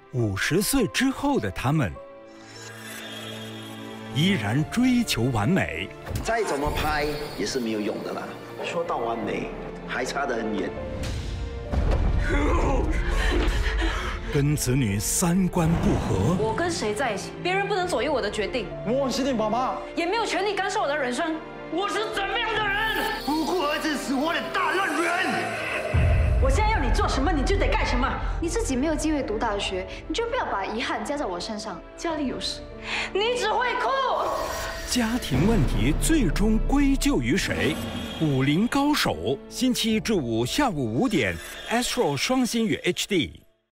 50岁之后的他们，依然追求完美。 再怎么拍也是没有用的啦。说到完美，还差得很远。 跟子女3观不合， 我跟谁在一起，别人不能左右我的决定。 我是你爸妈， 也没有权利干涉我的人生。我是怎么样的人？ 不顾儿子死活的大烂人。 我现在要你做什么，你就得干什么。 你自己没有机会读大学，你就不要把遗憾加在我身上。 家里有事，你只会哭。 家庭问题最终归咎于谁？50高手，星期一至五下午5点 ，Astro 双星与 HD。